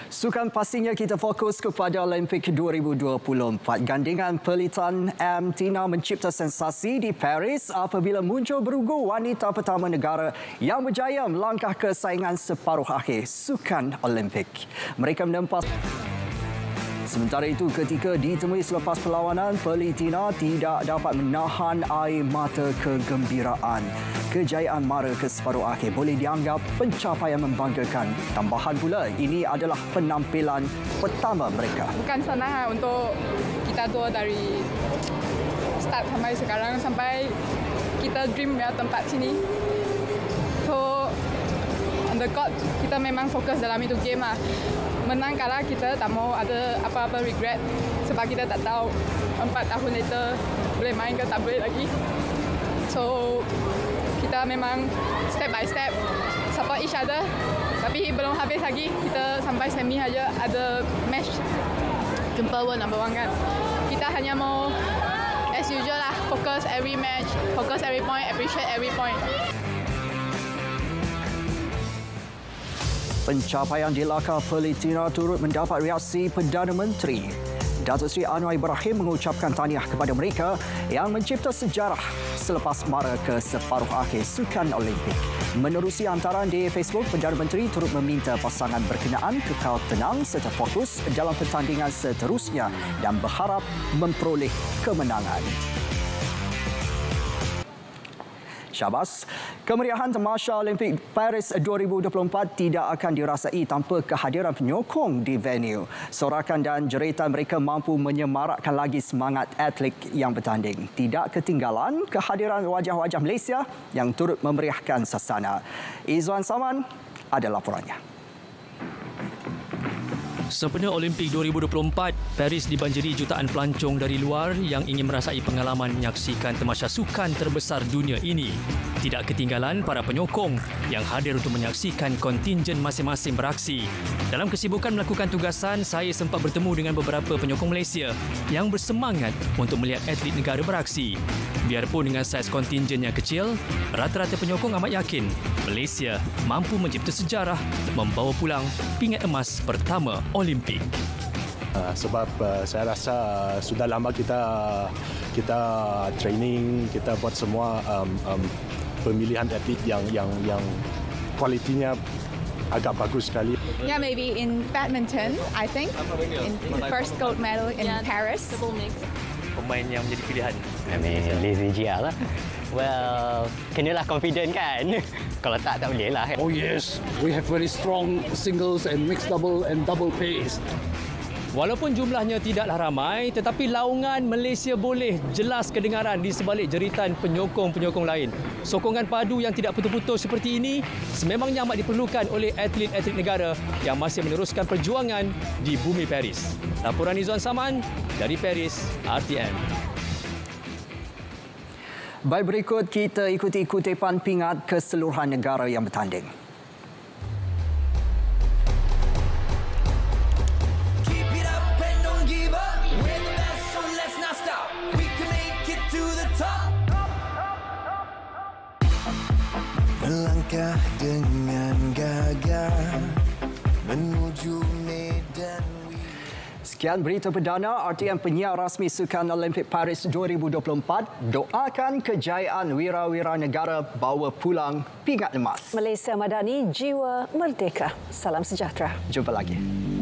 Sukan pastinya kita fokus kepada Olimpik 2024. Gandingan pelitan M. Tina mencipta sensasi di Paris apabila muncul berugu wanita pertama negara yang berjaya melangkah ke saingan separuh akhir Sukan Olimpik. Mereka menempas. Sementara itu, ketika ditemui selepas perlawanan, Pelitina tidak dapat menahan air mata kegembiraan. Kejayaan mara ke separuh akhir boleh dianggap pencapaian membanggakan. Tambahan pula, ini adalah penampilan pertama mereka. Bukan senang untuk kita dua dari start sampai sekarang, sampai kita dream ya tempat sini. So, on the court, kita memang fokus dalam itu game lah. Menang kalah kita tak mau ada apa-apa regret sebab kita tak tahu 4 tahun later boleh main ke tak boleh lagi. So kita memang step by step support each other, tapi belum habis lagi, kita sampai semi saja ada match jumpa world number 1 kan. Kita hanya mau as usual lah, focus every match, focus every point, appreciate every point. Pencapaian di Laka Pelitina turut mendapat reaksi Perdana Menteri. Datuk Seri Anwar Ibrahim mengucapkan tahniah kepada mereka yang mencipta sejarah selepas mara ke separuh akhir Sukan Olimpik. Menerusi hantaran di Facebook, Perdana Menteri turut meminta pasangan berkenaan kekal tenang serta fokus dalam pertandingan seterusnya dan berharap memperoleh kemenangan. Syabas, kemeriahan Tamasha Olimpik Paris 2024 tidak akan dirasai tanpa kehadiran penyokong di venue. Sorakan dan jeritan mereka mampu menyemarakkan lagi semangat atlet yang bertanding. Tidak ketinggalan kehadiran wajah-wajah Malaysia yang turut memeriahkan sasana. Izwan Saman ada laporannya. Sempena Olimpik 2024, Paris dibanjiri jutaan pelancong dari luar yang ingin merasai pengalaman menyaksikan tamasya sukan terbesar dunia ini. Tidak ketinggalan para penyokong yang hadir untuk menyaksikan kontingen masing-masing beraksi. Dalam kesibukan melakukan tugasan, saya sempat bertemu dengan beberapa penyokong Malaysia yang bersemangat untuk melihat atlet negara beraksi. Biarpun dengan saiz kontingen yang kecil, rata-rata penyokong amat yakin Malaysia mampu mencipta sejarah membawa pulang pingat emas pertama Olimpik. Sebab saya rasa sudah lama kita training, kita buat semua pemilihan atlet yang kualitinya agak bagus sekali. Yeah, maybe in badminton, I think, in the first gold medal in Paris. Pemain yang menjadi pilihan? I mean, Liz Jia lah. Well, kenalah confident kan. Kalau tak boleh lah. Oh yes, we have very strong singles and mixed double and double pace. Walaupun jumlahnya tidaklah ramai, tetapi laungan Malaysia boleh jelas kedengaran di sebalik jeritan penyokong-penyokong lain. Sokongan padu yang tidak putus-putus seperti ini sememangnya amat diperlukan oleh atlet-atlet negara yang masih meneruskan perjuangan di bumi Paris. Laporan Izwan Saman dari Paris, RTM. Baik, berikut kita ikuti kutipan pingat keseluruhan negara yang bertanding. Melangkah dengan gagah menuju medan. Sekian berita perdana RTM penyiar rasmi Sukan Olimpik Paris 2024. Doakan kejayaan wira-wira negara bawa pulang pingat emas. Malaysia Madani, jiwa merdeka. Salam sejahtera. Jumpa lagi.